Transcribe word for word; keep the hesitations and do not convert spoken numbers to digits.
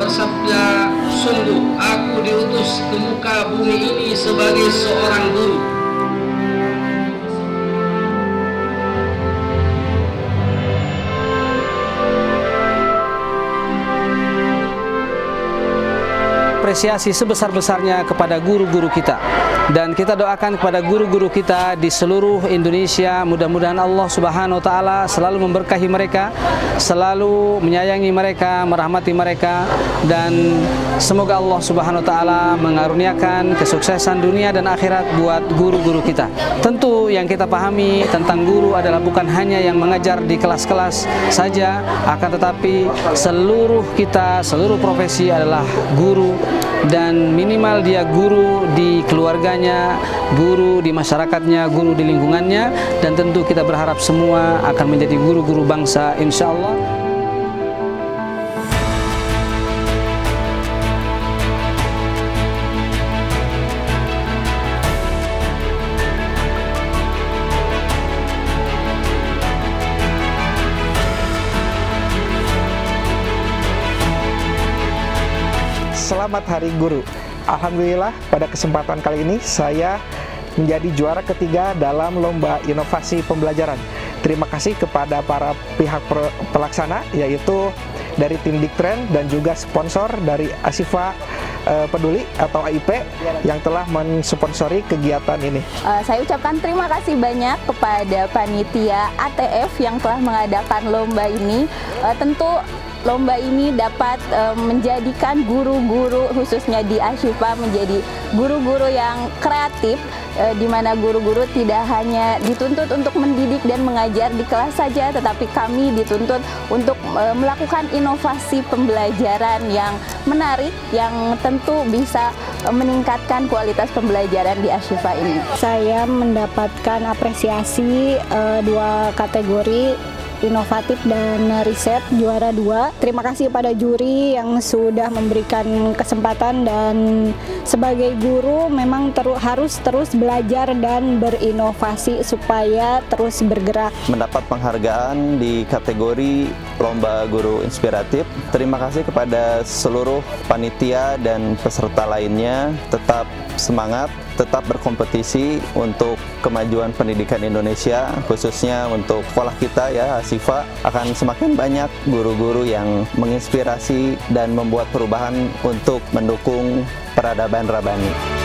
bersabda, "Sungguh aku diutus ke muka bumi ini sebagai seorang guru." Apresiasi sebesar-besarnya kepada guru-guru kita, dan kita doakan kepada guru-guru kita di seluruh Indonesia, mudah-mudahan Allah Subhanahu wa Ta'ala selalu memberkahi mereka, selalu menyayangi mereka, merahmati mereka, dan semoga Allah Subhanahu wa Ta'ala mengaruniakan kesuksesan dunia dan akhirat buat guru-guru kita. Tentu yang kita pahami tentang guru adalah bukan hanya yang mengajar di kelas-kelas saja, akan tetapi seluruh kita, seluruh profesi adalah guru, dan minimal dia guru di keluarganya, guru di masyarakatnya, guru di lingkungannya, dan tentu kita berharap semua akan menjadi guru-guru bangsa, insya Allah. Selamat Hari Guru. Alhamdulillah pada kesempatan kali ini saya menjadi juara ketiga dalam lomba inovasi pembelajaran. Terima kasih kepada para pihak pelaksana, yaitu dari tim Diktren dan juga sponsor dari Asifa uh, Peduli atau A I P yang telah mensponsori kegiatan ini. Uh, saya ucapkan terima kasih banyak kepada panitia A T F yang telah mengadakan lomba ini. Uh, tentu lomba ini dapat uh, menjadikan guru-guru khususnya di Asifa menjadi guru-guru yang kreatif, uh, di mana guru-guru tidak hanya dituntut untuk mendidik dan mengajar di kelas saja, tetapi kami dituntut untuk uh, melakukan inovasi pembelajaran yang menarik, yang tentu bisa uh, meningkatkan kualitas pembelajaran di Asifa ini. Saya mendapatkan apresiasi uh, dua kategori, inovatif dan riset, juara dua. Terima kasih pada juri yang sudah memberikan kesempatan, dan sebagai guru memang teru, harus terus belajar dan berinovasi supaya terus bergerak. Mendapat penghargaan di kategori Lomba Guru Inspiratif. Terima kasih kepada seluruh panitia dan peserta lainnya. Tetap semangat, tetap berkompetisi untuk kemajuan pendidikan Indonesia, khususnya untuk sekolah kita ya, Asifa. Akan semakin banyak guru-guru yang menginspirasi dan membuat perubahan untuk mendukung peradaban rabani.